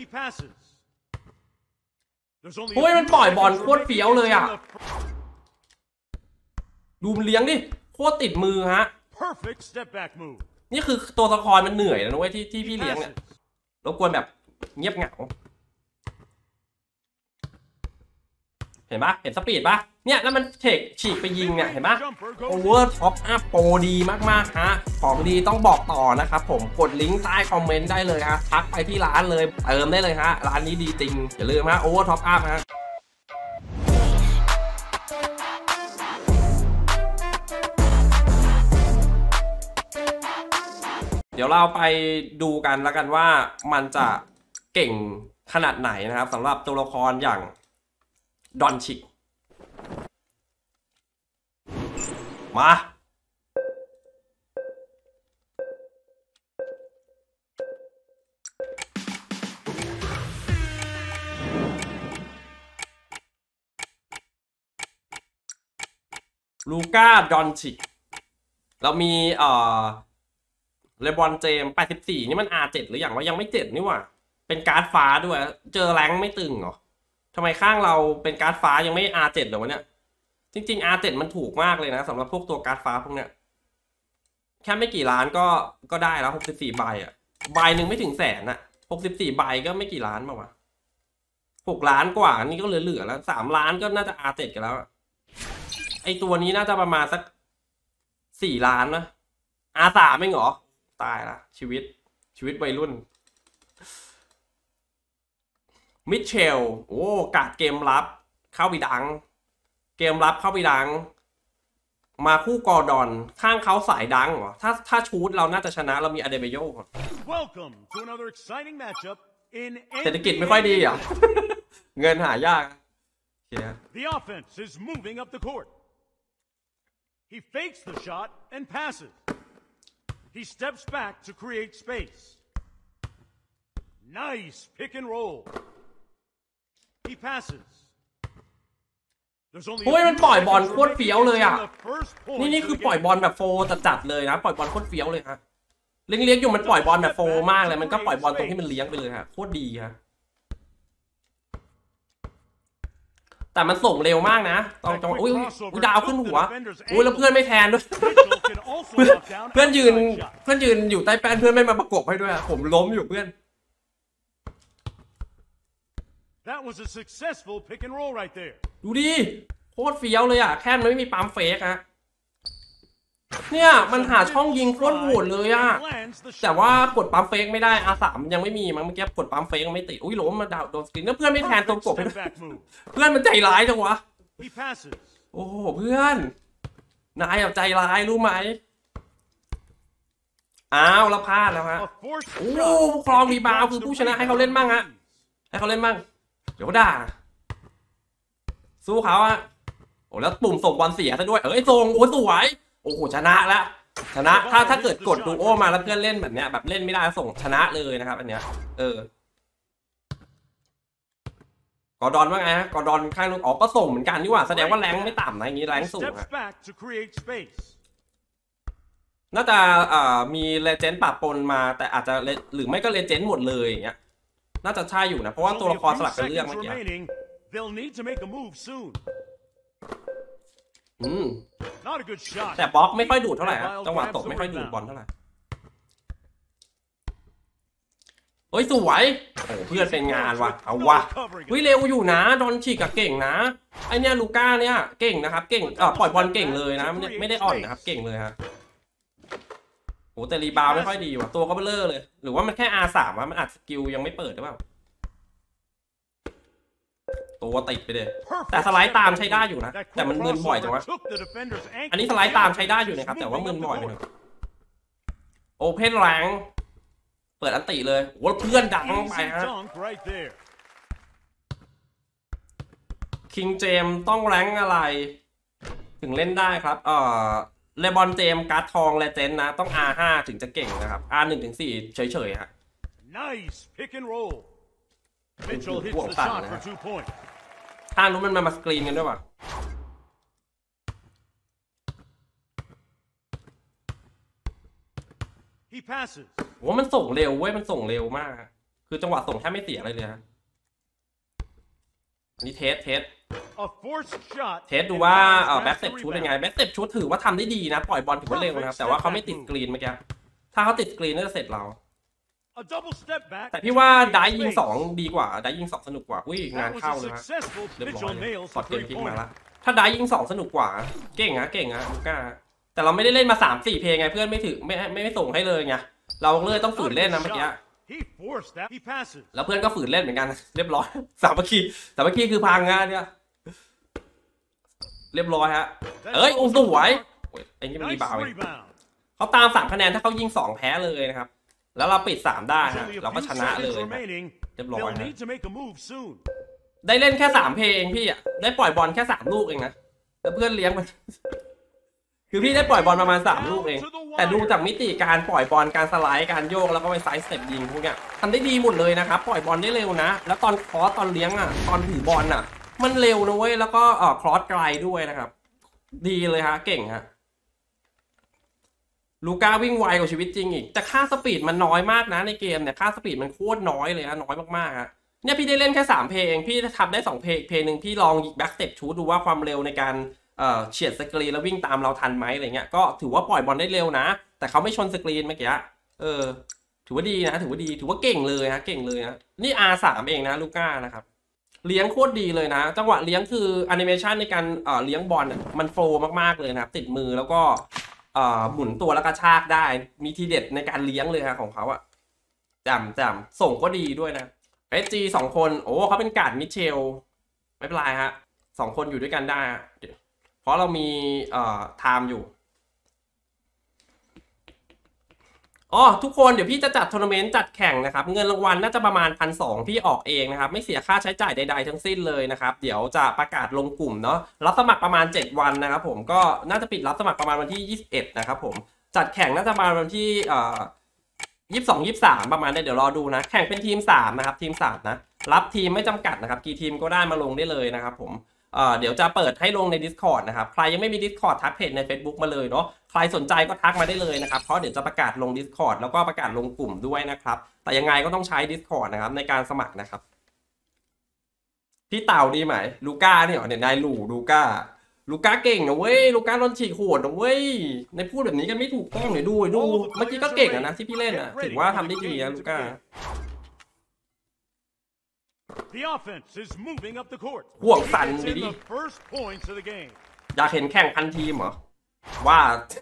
โอ้ยมันปล่อยบอลโคตรเฟี้ยวเลยอ่ะดูมันเลี้ยงดิโคตรติดมือฮะนี่คือตัวละครมันเหนื่อยนะเว้ยที่พี่เลี้ยงเนี่ยรบกวนแบบเงียบเหงาเห็นปะเห็นสปีดปะเนี่ยแล้วมันเทคฉีกไปยิงเนี่ยเห็นปะโอเวอร์ท็อปอัพโปรดีมากๆฮะของดีต้องบอกต่อนะครับผมกดลิงก์ใต้คอมเมนต์ได้เลยฮะทักไปที่ร้านเลยเติมได้เลยฮะร้านนี้ดีจริงอย่าลืมฮะโอเวอร์ท็อปอัพฮะเดี๋ยวเราไปดูกันแล้วกันว่ามันจะเก่งขนาดไหนนะครับสำหรับตัวละครอย่างดอนชิกมาลูก้าดอนชิกเรามีเลบรอนเจมส์84นี่มัน R7 หรืออย่างว่ายังไม่7นี่หว่าเป็นการ์ดฟ้าด้วยเจอแรงไม่ตึงเหรอทำไมข้างเราเป็นการ์ดฟ้ายังไม่ R7 เหรอวะเนี่ยจริงๆ R7 มันถูกมากเลยนะสำหรับพวกตัวการ์ดฟ้าพวกเนี้ยแค่ไม่กี่ล้านก็ได้แล้ว64ใบอ่ะใบหนึ่งไม่ถึงแสนอ่ะ64ใบก็ไม่กี่ล้านมาวะ6ล้านกว่านี่ก็เหลือแล้ว3ล้านก็น่าจะ R7 กันแล้วไอตัวนี้น่าจะประมาณสัก4ล้านนะ R3 ไม่เหรอตายละชีวิตวัยรุ่นมิเชลโอ้กาดเกมรับเข้าไปดังเกมรับเข้าไปดังมาคู่กอร์ดอนข้างเขาสายดังเหรอถ้าชูดเราน่าจะชนะเรามีอเดเบโยเศรษฐกิจไม่ค่อยดีอ่ะ เงินหายาก The offense is moving up the court. He fakes the shot and passes. He steps back to create space. Nice pick and roll. He passes. โอ้ยมันปล่อยบอลโคตรเฟี้ยวเลยอ่ะนี่คือปล่อยบอลแบบโฟจัดเลยนะปล่อยบอลโคตรเฟี้ยวเลยครับเลี้ยงอยู่มันปล่อยบอลแบบโฟมากเลยมันก็ปล่อยบอลตรงที่มันเลี้ยงไปเลยฮะโคตรดีฮะแต่มันส่งเร็วมากนะตอนจังหวะอุ้ยดาวขึ้นหัวอุ้ยแล้วเพื่อนไม่แทนด้วย เพื่อนยืนอยู่ใต้แป้นเพื่อนไม่มาประกบให้ด้วยผมล้มอยู่เพื่อน That was a successful pick and roll right there. ดูดิโคตรเฟี้ยวเลยอ่ะแค่มันไม่มีปั๊มเฟกฮะเนี่ยมันหาช่องยิงโคตรโหดเลยอ่ะแต่ว่ากดปั๊มเฟกไม่ได้ R3 ยังไม่มีมั้งเมื่อกี้กดปั๊มเฟกไม่ติดอุ้ยล้มมาดาวโดนสกินแล้วเพื่อนไม่แทนตัวกบเพื่อนมันใจร้ายจังวะโอ้โหเพื่อนนายใจร้ายรู้ไหมอ้าวแล้วพลาดแล้วฮะโอ้ครองรีบาวคือผู้ชนะให้เขาเล่นมั่งฮะให้เขาเล่นมั่งเดี๋ยวด่าสู้เขาอะโอ้แล้วปุ่มส่งบอลเสียซะด้วยส่งโอ้สวยโอ้โหชนะแล้วชนะถ้าเกิดกดดูโอมาแล้วเพื่อนเล่นแบบเนี้ยแบบเล่นไม่ได้ส่งชนะเลยนะครับอันเนี้ยกอร์ดอนว่าไงฮะกอร์ดอนข้างนู้นอ๋อก็ส่งเหมือนกันนี่หว่าแสดงว่าแรงไม่ต่ำนะอย่างนี้แรงสูงฮะน่าจะมีเลเจนด์ปะปนมาแต่อาจจะหรือไม่ก็เลเจนด์หมดเลยอย่างเงี้ยน่าจะใช่อยู่นะเพราะว่าตัวละครสลับกันเรื่องเมื่อกี้แต่บล็อกไม่ค่อยดูดเท่าไหร่จังหวะตกไม่ค่อยดูดบอลเท่าไหร่เฮ้ยสวยโอ้เพื่อนเป็นงานว่ะเอาว่ะเฮ้ยเร็วอยู่นะดอนชิกกับเก่งนะไอเนี้ยลูก้าเนี่ยเก่งนะครับเก่งปล่อยบอลเก่งเลยนะไม่ได้อ่อนนะครับเก่งเลยฮะโอ้แต่รีบาวไม่ค่อยดีว่ะตัวก็เบลอเลยหรือว่ามันแค่ R3 วะมันอัดสกิลยังไม่เปิดหรือเปล่าตัวติดไปเลยแต่สไลด์ตามใช้ได้อยู่นะแต่มันมึนบ่อยจังวะอันนี้สไลด์ตามใช้ได้อยู่นะครับแต่ว่ามึนบ่อยไปหน่อยโอเพนแรงเปิดอันติเลยโอ้เพื่อนดังไปฮะคิงเจมต้องแรงอะไรถึงเล่นได้ครับเลบอนเจมการ์ดทองเลเจนด์นะต้อง R5 ถึงจะเก่งนะครับ R1 ถึง4เฉยๆฮะห่วงตัดนะทางนู้นมันมาสกรีนกันด้วยว่ะโอ้มันส่งเร็วเว้ยมันส่งเร็วมากคือจังหวะส่งแทบไม่เสียอะไรเลยฮะอันนี้เทสดูว่าแบ็คสเต็ปชูดเป็นไงแบ็คสเต็ปชูดถือว่าทำได้ดีนะปล่อยบอลถือว่าเร็วนะครับแต่ว่าเขาไม่ติดสกรีนเมื่อกี้ถ้าเขาติดสกรีนน่าจะเสร็จเราแต่พี่ว่าได้ยิง2ดีกว่าได้ยิง2สนุกกว่าอุ้ยงานเข้าเลยฮะเรียบร้อยสอดเกมทิ้งมาละถ้าได้ยิง2สนุกกว่าเก่งนะลูก้าแต่เราไม่ได้เล่นมา 3-4 เพลงไงเพื่อนไม่ถือไม่ส่งให้เลยไงเราเลยต้องฝืนเล่นนะเมื่อกี้แล้วเพื่อนก็ฝืนเล่นเหมือนกันเรียบร้อยสามัคคีคือพังงานเนี่ยเรียบร้อยฮะเอ้ยสวยไอ้นี่มันรีบาวเขาตาม3คะแนนถ้าเขายิง2แพ้เลยนะครับแล้วเราปิด3ได้ฮะเราก็ชนะเลยเรียบร้อยได้เล่นแค่3เพลงพี่อ่ะได้ปล่อยบอลแค่3ลูกเองนะแล้วเพื่อนเลี้ยงมันคือพี่ได้ปล่อยบอลประมาณ3ลูกเองแต่ดูจากมิติการปล่อยบอลการสไลด์การโยกแล้วก็ไปไซส์สเต็ปยิงพวกเนี้ยทำได้ดีหมดเลยนะครับปล่อยบอลได้เร็วนะแล้วตอนคอสตอนเลี้ยงอ่ะตอนถือบอลอ่ะมันเร็วนะเว้ยแล้วก็ครอสไกลด้วยนะครับดีเลยฮะเก่งฮะลูก้าวิ่งไวกว่าชีวิตจริงอีกแต่ค่าสปีดมันน้อยมากนะในเกมเนี่ยค่าสปีดมันโคตรน้อยเลยฮะน้อยมากๆฮะเนี่ยพี่ได้เล่นแค่3เพลงพี่ทำได้2เพลงนึงพี่ลองแบ็กสเต็ปชูดดูว่าความเร็วในการเฉียดสกรีนแล้ววิ่งตามเราทันไหมอะไรเงี้ยก็ถือว่าปล่อยบอลได้เร็วนะแต่เขาไม่ชนสกรีนเมื่อกี้ถือว่าดีนะถือว่าเก่งเลยฮะเก่งเลยนะนี่ R3 เองนะลูก้านะครับเลี้ยงโคตรดีเลยนะจังหวะเลี้ยงคือแอนิเมชันในการเลี้ยงบอลมันโฟล์มากๆเลยนะครับติดมือแล้วก็หมุนตัวแล้วกระชากได้มีทีเด็ดในการเลี้ยงเลยฮะของเขาอะจำส่งก็ดีด้วยนะSG 2 คนโอ้เขาเป็นการ์ดมิเชลไม่เป็นไรฮะ2 คนอยู่ด้วยกันได้เพราะเรามีไทม์อยู่อ๋อทุกคนเดี๋ยวพี่จะจัดทัวร์นาเมนต์จัดแข่งนะครับเงินรางวัลน่าจะประมาณ 1,200 พี่ออกเองนะครับไม่เสียค่าใช้จ่ายใดๆทั้งสิ้นเลยนะครับเดี๋ยวจะประกาศลงกลุ่มเนาะรับสมัครประมาณ7 วันนะครับผมก็น่าจะปิดรับสมัครประมาณวันที่21นะครับผมจัดแข่งน่าจะมาวันที่22-23ประมาณนี้เดี๋ยวรอดูนะแข่งเป็นทีม3นะครับทีม3นะรับทีมไม่จำกัดนะครับกี่ทีมก็ได้มาลงได้เลยนะครับผมเดี๋ยวจะเปิดให้ลงใน Discord นะครับใครยังไม่มี Discord ทักเพจใน Facebook มาเลยเนาะใครสนใจก็ทักมาได้เลยนะครับเพราะเดี๋ยวจะประกาศลง Discord แล้วก็ประกาศลงกลุ่มด้วยนะครับแต่ยังไงก็ต้องใช้ Discord นะครับในการสมัครนะครับพี่เต่าดีไหมลูก้าเนี่ยนายลูก้าเก่งนะเว้ยลูก้าโดนฉีกโหดนะเว้ยในพูดแบบนี้กันไม่ถูกต้องเลยดูเมื่อกี้ก็เก่งนะที่พี่เล่นนะถือว่าทำได้ดีนะลูก้าห่วงสั่นดิอยากเห็นแข่งพันทีมเหรอว่า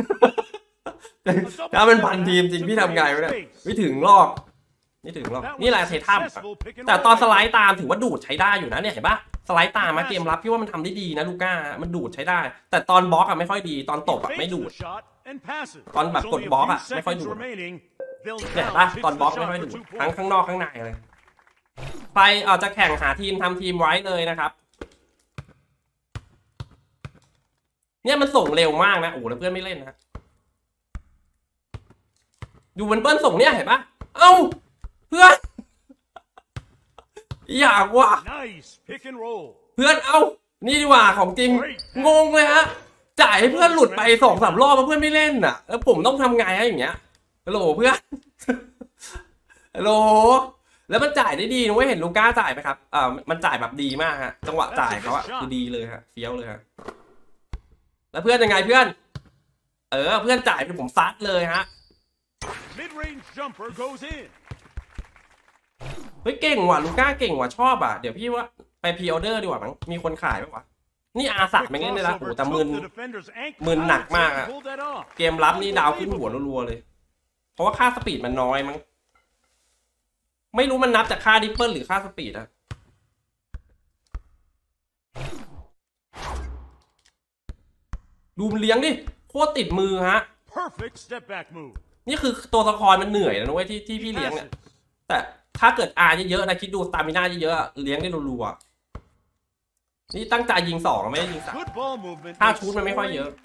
ถ้าเป็นพันทีมจริงพี่ทำไงวะเนี่ยไม่ถึงหรอกนี่แหละเททัมแต่ตอนสไลด์ตามถือว่าดูดใช้ได้อยู่นะเนี่ยเห็นปะสไลด์ตามมาเกมรับพี่ว่ามันทำได้ดีนะลูก้ามันดูดใช้ได้แต่ตอนบล็อกอะไม่ค่อยดีตอนตบอะไม่ดูดตอนแบบกดบล็อกอะไม่ค่อยดูดเนี่ยปะตอนบล็อกไม่ค่อยดูดทั้งข้างนอกข้างในเลยใครจะแข่งหาทีมทำทีมไว้เลยนะครับเนี่ยมันส่งเร็วมากนะโอ้แล้วเพื่อนไม่เล่นนะดูมันเปิ้ลส่งเนี่ยเห็นปะเอ้าเพื่อนอยากว่ะเพื่อนเอ้านี่ดีกว่าของจริงงงเลยฮะจ่ายให้เพื่อนหลุดไป2-3 รอบแล้วเพื่อนไม่เล่นอ่ะแล้วผมต้องทำไงให้อย่างเงี้ยฮัลโหลเพื่อนฮัลโหลแล้วมันจ่ายได้ดีนะเว้ยเห็นลูก้าจ่ายไหมครับมันจ่ายแบบดีมากฮะจังหวะจ่ายเขาอะคือดีเลยฮะเฟี้ยวเลยฮะแล้วเพื่อนยังไงเพื่อนเพื่อนจ่ายเป็นผมซัดเลยฮะเฮ้ยเก่งว่ะลูก้าเก่งว่ะชอบอ่ะเดี๋ยวพี่ว่าไปพรีออเดอร์ดีกว่ามั้งมีคนขายไหมวะนี่R3ไม่เล่นได้ละโอ้แต่มึนหนักมากอะเกมรับนี่ดาวขึ้นหัวรัวๆเลยเพราะว่าค่าสปีดมันน้อยมั้งไม่รู้มันนับจากค่าดิปเปิลหรือค่าสปีดอะดูมันเลี้ยงดิโคตรติดมือฮะนี่คือตัวสะคอยมันเหนื่อยนะเว้ยที่พี่เลี้ยงเนี่ยแต่ถ้าเกิดRเยอะๆนะคิดดูสตามิน่าเยอะๆเลี้ยงได้รัวๆนี่ตั้งใจยิง2ไม่ได้ยิง3ถ้าชูดมันไม่ค่อยเยอะ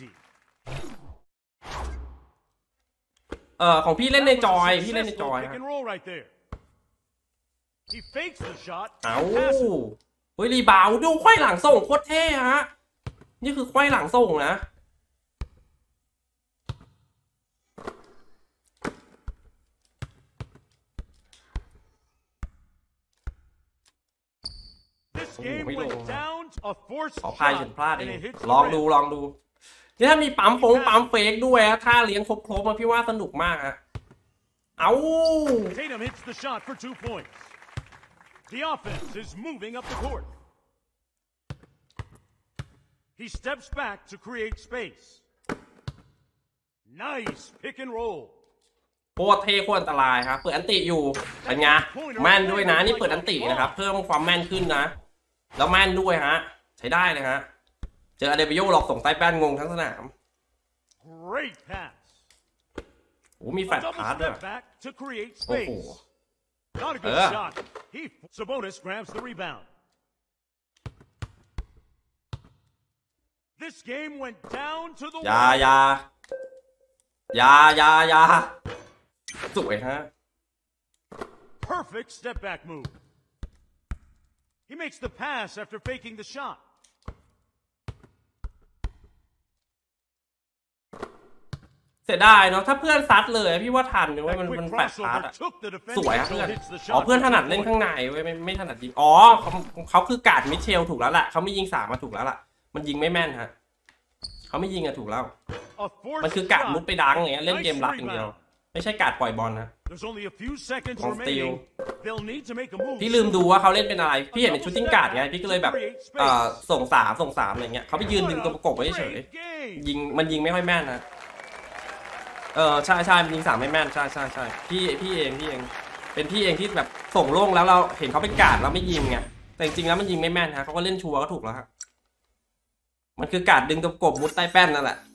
ของพี่เล่นในจอยครับเอาเฮ้ยรีบาวดูไขว้หลังส่งโคตรเท่ฮะนี่คือไขว้หลังส่งนะ game Ui, went lộn. down a forced ขอพาย shot, ฉันพลาดเอ and ง it hits ลอง the ดู rim. ลองดูนี่ถ้ามีปั๊มเฟกด้วยอะถ้าเลี้ยงครบๆมาพี่ว่าสนุกมากฮะเอา Tatum hits the shot for 2 points. The offense is moving up the court. He steps back to create space. Nice pick and roll. โคตรเท่โคตรอันตรายครับเปิดอันติอยู่เป็นไงแม่นด้วยนะนี่เปิดอันตินะครับเพิ่มความแม่นขึ้นนะแล้วแม่นด้วยฮะใช้ได้เลยฮะเจออเดเบโยหลอกส่งใต้แป้นงงทั้งสนาม Great pass. โอ้มีแฟล A ช double พาสด้วย step back to create โอ้โห space. Not a good Yeah. shot. Sabonis grabs the rebound. This game went down to the อย่า wire. อย่าสวยฮะ Perfect step back move. He makes the pass after faking the shot. เสียดายเนาะถ้าเพื่อนซัดเลยพี่ว่าทันเลยเว้ย That มัน quick แฟลชพาส crossover อะ took the สวย defender ฮะ until เพื่อน it hits the อ๋อ shot. เพื่อนถนัด for เล่น 2 ข้าง points. ในเว้ยไม่ถนัดยิงอ๋อเขาคือการ์ดมิเชลถูกแล้วแหละเขาไม่ยิง3มาถูกแล้วล่ะมันยิงไม่แม่นฮะเขาไม่ยิงอะถูกแล้ว A forced มันคือการ์ด shot. มุดไปดังอย่างเงี้ยเล่นเกม Nice รับอย่างเดียว rebound. ไม่ใช่การ์ดปล่อยบอลนะ There's only a few seconds Con remaining. They'll need to make a move. พี่ลืมดูว่าเขาเล่นเป็นอะไรพี่เห็นเป็นชูตติ้งการ์ดไงพี่ก็เลยแบบส่งสามอะไรเงี้ยเขาไปยืนดึงตัวประกบไว้เฉย Great game. ยิงมันยิงไม่ค่อยแม่นนะใช่มันยิง3ไม่แม่นใช่พี่เองเป็นพี่เองที่แบบส่งโล่งแล้วเราเห็นเขาเป็นการ์ดแล้วไม่ยิงไงแต่จริงๆแล้วมันยิงไม่แม่นฮะเขาก็เล่นชัวร์ก็ถูกแล้วฮะมันคือการ์ดดึงตัวประกบมุดใต้แป้นนั่นแหละ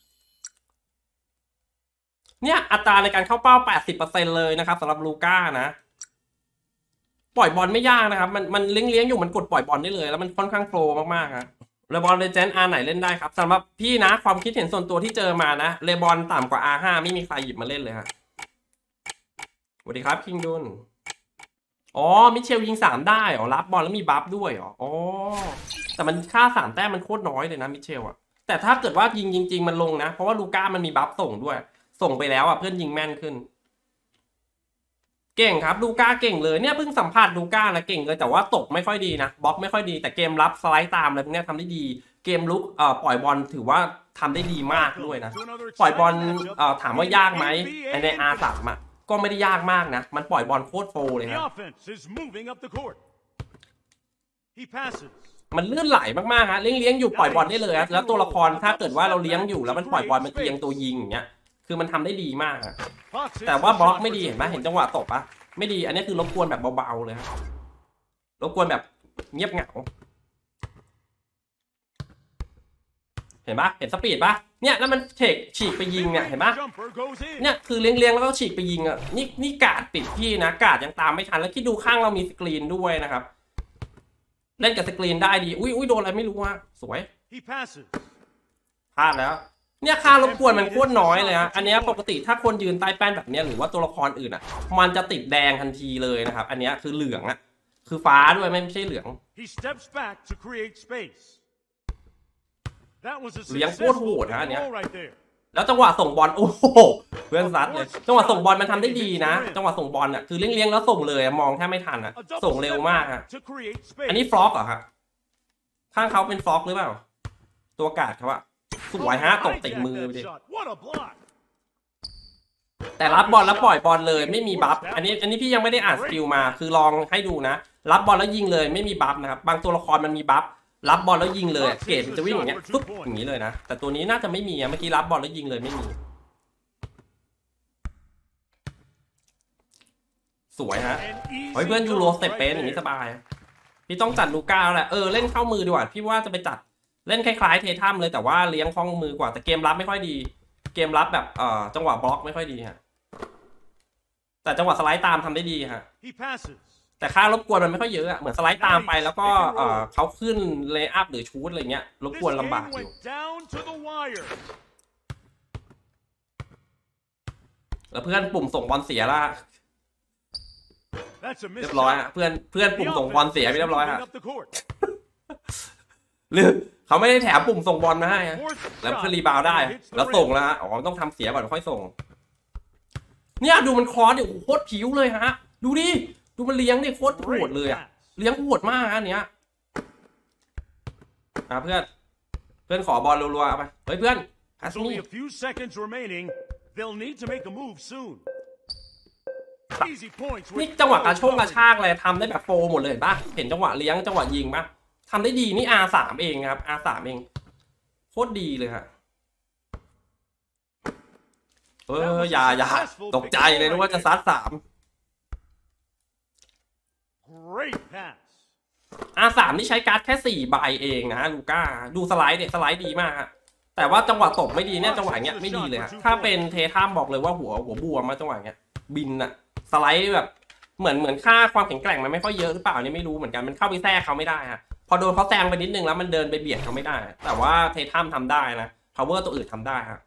เนี่ยอัตราในการเข้าเป้า 80% เลยนะครับสำหรับลูก้านะปล่อยบอลไม่ยากนะครับมันเลี้ยงอยู่มันกดปล่อยบอลได้เลยแล้วมันค่อนข้างโฟล์มากๆครับเลบอนเลเจนด์ R ไหนเล่นได้ครับสำหรับพี่นะความคิดเห็นส่วนตัวที่เจอมานะเลบอนต่ำกว่า R5 ไม่มีใครหยิบมาเล่นเลยฮะสวัสดีครับคิงดุนอ๋อมิเชลยิง3ได้เหรอรับบอลแล้วมีบัฟด้วยเหรออ๋อแต่มันค่า3แต้มมันโคตรน้อยเลยนะมิเชลอะแต่ถ้าเกิดว่ายิงจริงๆมันลงนะเพราะว่าลูก้ามันมีบัฟส่งด้วยส่งไปแล้วอ่ะเพื่อนยิงแม่นขึ้นเก่งครับลูก้าเก่งเลยเนี่ยเพิ่งสัมภาษณ์ลูก้านะเก่งเลยแต่ว่าตกไม่ค่อยดีนะบล็อกไม่ค่อยดีแต่เกมรับสไลด์ตามอะไรพวกนี้ทำได้ดีเกมลุกปล่อยบอลถือว่าทำได้ดีมากด้วยนะปล่อยบอลถามว่ายากไหมใน R3 อ่ะก็ไม่ได้ยากมากนะมันปล่อยบอลโคตรโฟร์เลย The นะ offense is moving up the court. He passes. มันลื่นไหลมากๆฮะเลี้ยงอยู่ปล่อยบอลได้เลยแล้วตัวละครถ้าเกิดว่าเราเลี้ยงอยู่แล้วมันปล่อยบอลมันเอียงตัวยิงอย่างเงี้ยคือมันทำได้ดีมากอะแต่ว่าบล็อกไม่ดีเห็นไหมเห็นจังหวะตบปะไม่ดีอันนี้คือรบกวนแบบเบาๆเลยครับรบกวนแบบเงียบเหงาเห็นปะเห็นสปีดปะเนี่ยแล้วมันฉีกไปยิงเนี่ยเห็นปะเนี่ยคือเลี้ยงแล้วก็ฉีกไปยิงอ่ะนี่กาดปิดพี่นะกาดยังตามไม่ทันแล้วที่ดูข้างเรามีสกรีนด้วยนะครับเล่นกับสกรีนได้ดีอุ้ยโดนอะไรไม่รู้ฮะสวยพลาดแล้วเนี่ยค่ารบกวนมันโคตรน้อยเลยฮะอันนี้ปกติถ้าคนยืนใต้แป้นแบบนี้หรือว่าตัวละครอื่นอ่ะมันจะติดแดงทันทีเลยนะครับอันนี้คือเหลืองอ่ะคือฟ้าด้วยไม่ใช่เหลืองเลี้ยงโคตรโหดนะอันเนี้ยแล้วจังหวะส่งบอลโอ้โหเพื่อนซัดเลยจังหวะส่งบอลมันทำได้ดีนะจังหวะส่งบอลอ่ะคือเลี้ยงแล้วส่งเลยมองแทบไม่ทันอ่ะส่งเร็วมากอ่ะอันนี้ฟล็อกเหรอฮะข้างเขาเป็นฟล็อกหรือเปล่าตัวกาดเขาอะสวยฮะตกติดมือไปดิแต่รับบอลแล้วปล่อยบอลเลยไม่มีบัฟอันนี้พี่ยังไม่ได้อ่านสกิลมาคือลองให้ดูนะรับบอลแล้วยิงเลยไม่มีบัฟนะครับบางตัวละครมันมีบัฟรับบอลแล้วยิงเลยเกรดมันจะวิ่งอย่างเงี้ยปุ๊บอย่างนี้เลยนะแต่ตัวนี้น่าจะไม่มีเมื่อกี้รับบอลแล้วยิงเลยไม่มีสวยฮะเฮ้ยเพื่อนยูโรสเต็ปเป็นอย่างนี้สบายพี่ต้องจัดลูก้าแล้วแหละเล่นเข้ามือดีกว่าพี่ว่าจะไปจัดเล่นคล้ายๆเททัมเลยแต่ว่าเลี้ยงคล่องมือกว่าแต่เกมรับไม่ค่อยดีเกมรับแบบจังหวะบล็อกไม่ค่อยดีฮะแต่จังหวะสไลด์ตามทำได้ดีฮะแต่ค่ารบกวนมันไม่ค่อยเยอะอะเหมือนสไลด์ตามไปแล้วก็เขาขึ้นเลย์อัพหรือชูตอะไรเงี้ยรบกวนลำบากอยู่แล้วเพื่อนปุ่มส่งบอลเสียละเรียบร้อยฮะเพื่อนปุ่มส่งบอลเสียไปเรียบร้อยฮะหรือเขาไม่ได้แถมปุ่มส่งบอลมาให้ฮะแล้วเพื่อนรีบาวได้แล้วส่งแล้วฮะต้องทำเสียก่อนค่อยส่งเนี่ยดูมันคอร์สเนี่ยโคตรผิวเลยฮะดูดิดูมันเลี้ยงเนี่ยโคตรโหดเลยอะเลี้ยงโหดมากอันเนี้ยเพื่อนขอบอลรัวๆเอาไปเฮ้ยเพื่อนพัส There's นี่ only a few seconds remaining. They'll need to make a move soon. Easy points. นี่จังหวะกระชากเลยทำได้แบบโฟหมดเลยป่ะเห็นจังหวะเลี้ยงจังหวะยิงป่ะทำได้ดีนี่ R3 เองครับ R3 เองโคตรดีเลยฮะอย่าตกใจเลยนะว่าจะซัด3 Great pass. R3 นี่ใช้การ์ดแค่4 ใบเองนะลูก้าดูสไลด์เนี่ยสไลด์ดีมากฮะแต่ว่าจังหวะตกไม่ดีเนี่ยจังหวะเงี้ยไม่ดีเลยฮะถ้าเป็นเททัมบอกเลยว่าหัวบวมมาจังหวะเงี้ยบินอะสไลด์แบบเหมือนค่าความแข็งแกร่งมันไม่ค่อยเยอะหรือเปล่านี่ไม่รู้เหมือนกันมันเข้าไปแทรกเขาไม่ได้ฮะพอโดนเขาแซงไปนิดนึงแล้วมันเดินไปเบียดเขาไม่ได้แต่ว่าเททัมทำได้นะ power ตัวอื่นทำได้ฮะ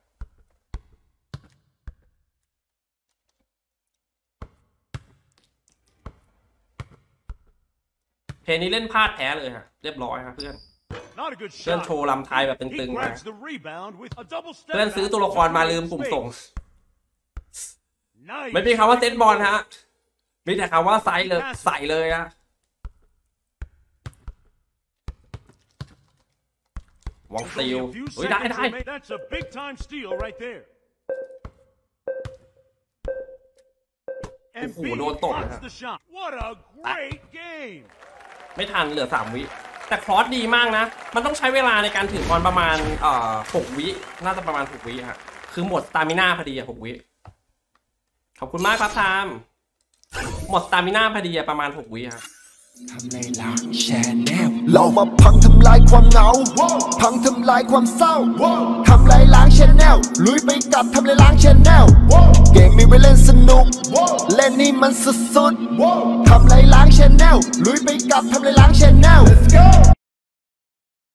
เพลงนี้เล่นพลาดแพ้เลยฮะเรียบร้อยครับเพื่อนโชว์ลำไทยแบบตึงๆนะเพื่อนซื้อตัวละครมาลืมปุ่มส่งไม่มีคำว่าเซตบอลฮะมีแต่คำว่าใส่เลยฮะวางสตีลเฮ้ยได้โอ้โหโดนตบนะฮะไม่ทันเหลือ3 วิแต่ครอสดีมากนะมันต้องใช้เวลาในการถือบอลประมาณ6 วิน่าจะประมาณ6 วิฮะคือหมดสตามิน่าพอดี6 วิขอบคุณมากครับทามหมดสตามิน่าพอดีประมาณ6 วิฮะทำลายล้างแชนแนลเรามาพังทำลายความเหงาพังทำลายความเศร้าทำลายล้างแชนแนลลุยไปกับทำลายล้างแชนแนลเกมมีไว้เล่นสนุกเล่นนี่มันสุดๆทำลายล้างแชนแนลลุยไปกับทำลายล้างแชนแนล